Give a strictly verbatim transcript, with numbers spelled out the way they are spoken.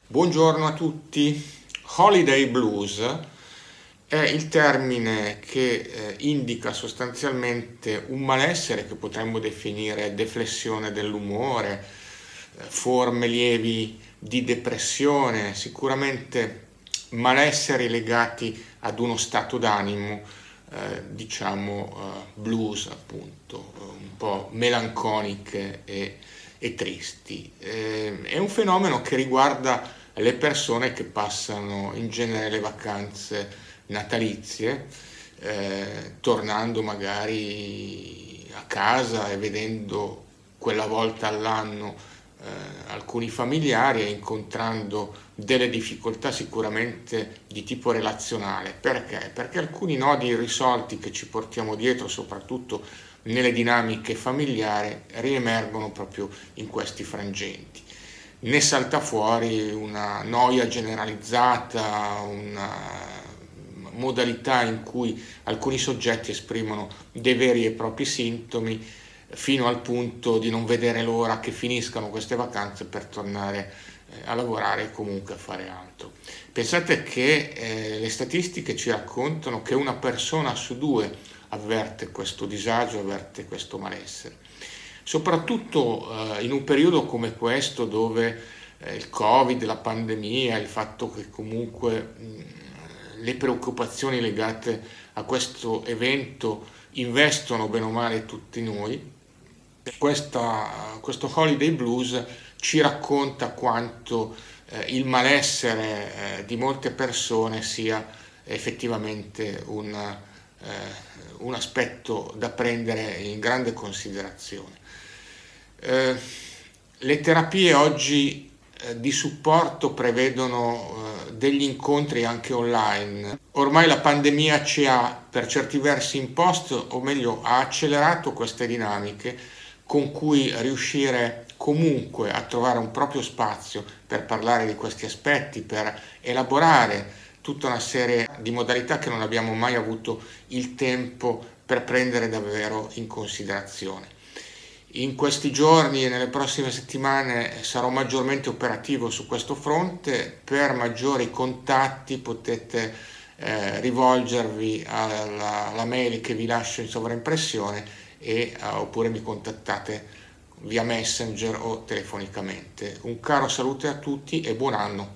Buongiorno a tutti. Holiday blues è il termine che eh, indica sostanzialmente un malessere che potremmo definire deflessione dell'umore, eh, forme lievi di depressione, sicuramente malesseri legati ad uno stato d'animo, eh, diciamo eh, blues appunto, un po' melanconiche e, e tristi. Eh, è un fenomeno che riguarda le persone che passano in genere le vacanze natalizie, eh, tornando magari a casa e vedendo quella volta all'anno eh, alcuni familiari e incontrando delle difficoltà sicuramente di tipo relazionale. Perché? Perché alcuni nodi irrisolti che ci portiamo dietro, soprattutto nelle dinamiche familiari, riemergono proprio in questi frangenti. Ne salta fuori una noia generalizzata, una modalità in cui alcuni soggetti esprimono dei veri e propri sintomi, fino al punto di non vedere l'ora che finiscano queste vacanze per tornare a lavorare e comunque a fare altro. Pensate che eh, le statistiche ci raccontano che una persona su due avverte questo disagio, avverte questo malessere. Soprattutto eh, in un periodo come questo dove eh, il Covid, la pandemia, il fatto che comunque mh, le preoccupazioni legate a questo evento investono bene o male tutti noi, questa, questo Holiday Blues ci racconta quanto eh, il malessere eh, di molte persone sia effettivamente un, eh, un aspetto da prendere in grande considerazione. Eh, le terapie oggi eh, di supporto prevedono eh, degli incontri anche online. Ormai la pandemia ci ha per certi versi imposto, o meglio ha accelerato queste dinamiche con cui riuscire comunque a trovare un proprio spazio per parlare di questi aspetti, per elaborare tutta una serie di modalità che non abbiamo mai avuto il tempo per prendere davvero in considerazione. In questi giorni e nelle prossime settimane sarò maggiormente operativo su questo fronte. Per maggiori contatti potete eh, rivolgervi alla, alla mail che vi lascio in sovraimpressione e, uh, oppure mi contattate via Messenger o telefonicamente. Un caro saluto a tutti e buon anno.